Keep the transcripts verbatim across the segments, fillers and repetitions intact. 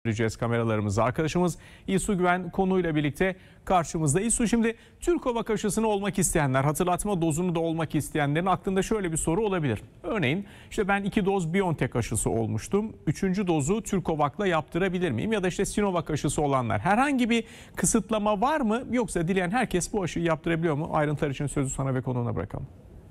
kameralarımıza. Arkadaşımız İsu Güven konuyla birlikte karşımızda. İsu, şimdi Türkovak aşısını olmak isteyenler, hatırlatma dozunu da olmak isteyenlerin aklında şöyle bir soru olabilir. Örneğin işte ben iki doz BioNTech aşısı olmuştum. Üçüncü dozu Türkovak'la yaptırabilir miyim? Ya da işte Sinovac aşısı olanlar. Herhangi bir kısıtlama var mı? Yoksa dileyen herkes bu aşıyı yaptırabiliyor mu? Ayrıntılar için sözü sana ve konuğuna bırakalım.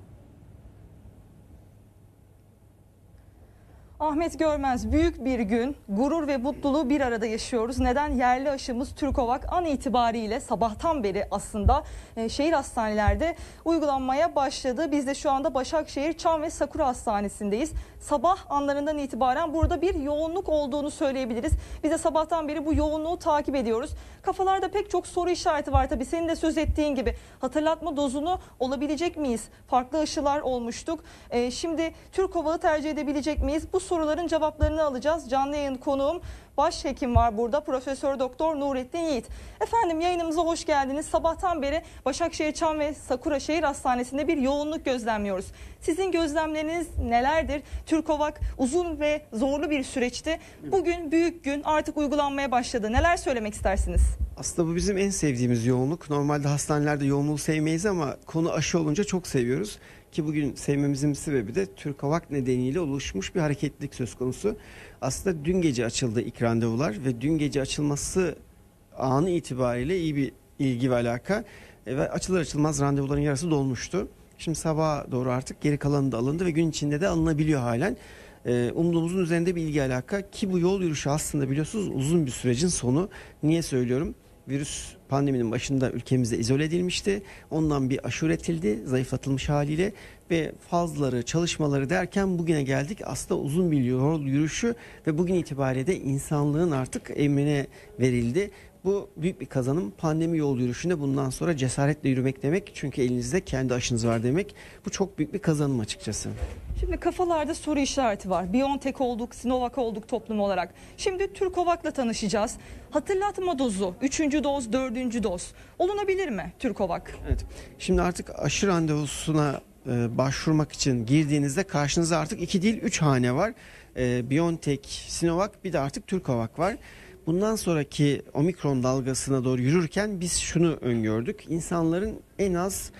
Ahmet Görmez, büyük bir gün, gurur ve mutluluğu bir arada yaşıyoruz. Neden? Yerli aşımız Türkovak an itibariyle sabahtan beri aslında e, şehir hastanelerde uygulanmaya başladı. Biz de şu anda Başakşehir Çam ve Sakura Hastanesi'ndeyiz. Sabah anlarından itibaren burada bir yoğunluk olduğunu söyleyebiliriz. Biz de sabahtan beri bu yoğunluğu takip ediyoruz. Kafalarda pek çok soru işareti var tabii. Senin de söz ettiğin gibi hatırlatma dozunu olabilecek miyiz? Farklı aşılar olmuştuk. E, şimdi Türkovak'ı tercih edebilecek miyiz? Bu soruların cevaplarını alacağız. Canlı yayın konuğum başhekim var burada. Profesör Doktor Nurettin Yiğit. Efendim, yayınımıza hoş geldiniz. Sabahtan beri Başakşehir Çam ve Sakura Şehir Hastanesi'nde bir yoğunluk gözlemliyoruz. Sizin gözlemleriniz nelerdir? Türkovak uzun ve zorlu bir süreçti. Bugün büyük gün, artık uygulanmaya başladı. Neler söylemek istersiniz? Aslında bu bizim en sevdiğimiz yoğunluk. Normalde hastanelerde yoğunluğu sevmeyiz ama konu aşı olunca çok seviyoruz. Ki bugün sevmemizin sebebi de Türkovak nedeniyle oluşmuş bir hareketlilik söz konusu. Aslında dün gece açıldı ilk randevular ve dün gece açılması anı itibariyle iyi bir ilgi ve alaka. E, ve açılır açılmaz randevuların yarısı dolmuştu. Şimdi sabaha doğru artık geri kalanı da alındı ve gün içinde de alınabiliyor halen. E, umduğumuzun üzerinde bir ilgi alaka, ki bu yol yürüyüşü aslında biliyorsunuz uzun bir sürecin sonu. Niye söylüyorum? Virüs pandeminin başında ülkemizde izole edilmişti. Ondan bir aşı üretildi zayıflatılmış haliyle ve fazları, çalışmaları derken bugüne geldik. Aslında uzun bir yol yürüyüşü ve bugün itibariyle de insanlığın artık emrine verildi. Bu büyük bir kazanım. Pandemi yol yürüyüşünde bundan sonra cesaretle yürümek demek. Çünkü elinizde kendi aşınız var demek. Bu çok büyük bir kazanım açıkçası. Şimdi kafalarda soru işareti var. BioNTech olduk, Sinovac olduk toplum olarak. Şimdi Türkovak'la tanışacağız. Hatırlatma dozu, üçüncü doz, dördüncü doz olunabilir mi Türkovak? Evet. Şimdi artık aşı randevusuna e, başvurmak için girdiğinizde karşınızda artık iki değil üç hane var. E, BioNTech, Sinovac, bir de artık Türkovak var. Bundan sonraki omikron dalgasına doğru yürürken biz şunu öngördük. İnsanların en az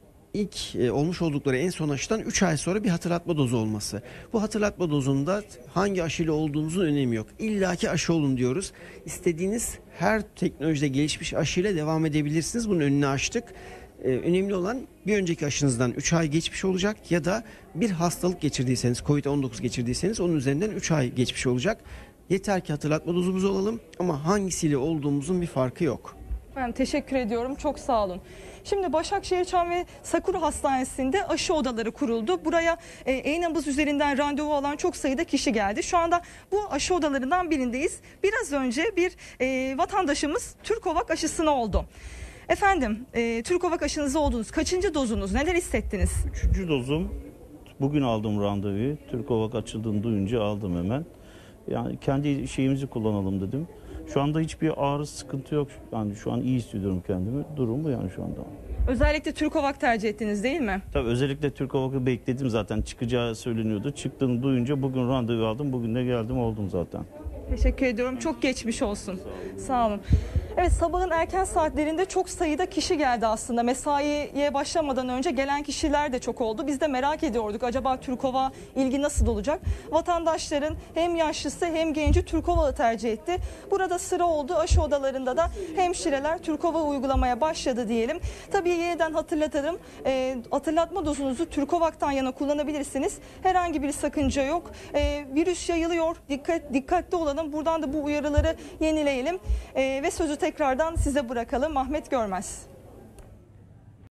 ilk e, olmuş oldukları en son aşıdan üç ay sonra bir hatırlatma dozu olması. Bu hatırlatma dozunda hangi aşıyla olduğunuzun önemi yok. İlla ki aşı olun diyoruz. İstediğiniz her teknolojide gelişmiş aşıyla devam edebilirsiniz. Bunun önünü açtık. Ee, önemli olan bir önceki aşınızdan üç ay geçmiş olacak ya da bir hastalık geçirdiyseniz, kovid on dokuz geçirdiyseniz onun üzerinden üç ay geçmiş olacak. Yeter ki hatırlatma dozumuzu olalım ama hangisiyle olduğumuzun bir farkı yok. Ben teşekkür ediyorum. Çok sağ olun. Şimdi Başakşehir Çam ve Sakura Hastanesi'nde aşı odaları kuruldu. Buraya e, e-nabız üzerinden randevu alan çok sayıda kişi geldi. Şu anda bu aşı odalarından birindeyiz. Biraz önce bir e, vatandaşımız Türkovak aşısına oldu. Efendim, e, Türkovak aşınızı oldunuz. Kaçıncı dozunuz? Neler hissettiniz? Üçüncü dozum. Bugün aldım randevuyu. Türkovak açıldığını duyunca aldım hemen. Yani kendi şeyimizi kullanalım dedim. Şu anda hiçbir ağrı, sıkıntı yok. Yani şu an iyi hissediyorum kendimi. Durum bu yani şu anda. Özellikle Türkovak tercih ettiniz değil mi? Tabii özellikle Türkovak'ı bekledim zaten. Çıkacağı söyleniyordu. Çıktığını duyunca bugün randevu aldım. Bugün de geldim, oldum zaten. Teşekkür ediyorum. Çok geçmiş olsun. Sağ olun. Evet, sabahın erken saatlerinde çok sayıda kişi geldi aslında. Mesaiye başlamadan önce gelen kişiler de çok oldu. Biz de merak ediyorduk, acaba Türkovak'a ilgi nasıl olacak? Vatandaşların hem yaşlısı hem genci Türkovak'ı tercih etti. Burada sıra oldu. Aşı odalarında da hemşireler Türkovak'ı uygulamaya başladı diyelim. Tabii yeniden hatırlatalım. E, hatırlatma dozunuzu Türkovak'tan yana kullanabilirsiniz. Herhangi bir sakınca yok. E, virüs yayılıyor. Dikkat, dikkatli olalım. Buradan da bu uyarıları yenileyelim. E, ve sözü tekrardan size bırakalım. Ahmet Görmez.